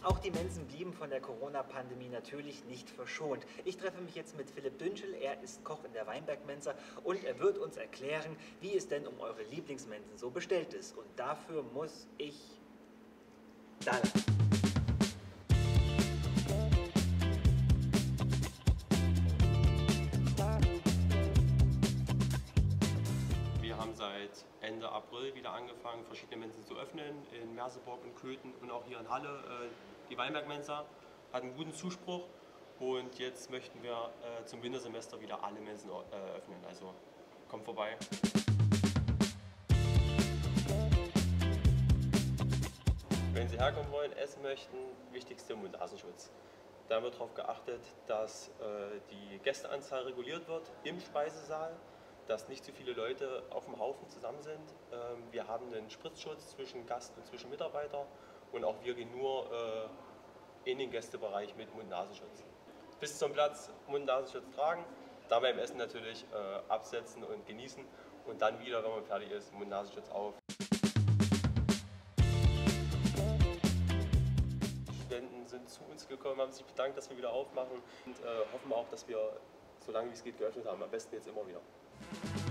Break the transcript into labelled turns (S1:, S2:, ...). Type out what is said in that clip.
S1: Auch die Mensen blieben von der Corona-Pandemie natürlich nicht verschont. Ich treffe mich jetzt mit Philipp Dünschel, er ist Koch in der Weinberg-Mensa und er wird uns erklären, wie es denn um eure Lieblingsmensen so bestellt ist. Und dafür muss ich da lang.
S2: Wir haben seit Ende April wieder angefangen, verschiedene Mensen zu öffnen, in Merseburg und Köthen und auch hier in Halle. Die Weinberg-Mensa hat einen guten Zuspruch und jetzt möchten wir zum Wintersemester wieder alle Mensen öffnen, also kommt vorbei. Wenn Sie herkommen wollen, essen möchten, wichtigste Mund-Nasenschutz. Da wird darauf geachtet, dass die Gästeanzahl reguliert wird im Speisesaal, dass nicht zu viele Leute auf dem Haufen zusammen sind. Wir haben einen Spritzschutz zwischen Gast und zwischen Mitarbeiter und auch wir gehen nur in den Gästebereich mit Mund-Nasenschutz. Bis zum Platz Mund-Nasenschutz tragen, dann beim Essen natürlich absetzen und genießen und dann wieder, wenn man fertig ist, Mund-Nasenschutz auf. Die Studenten sind zu uns gekommen, haben sich bedankt, dass wir wieder aufmachen und hoffen auch, dass wir so lange wie es geht geöffnet haben, am besten jetzt immer wieder.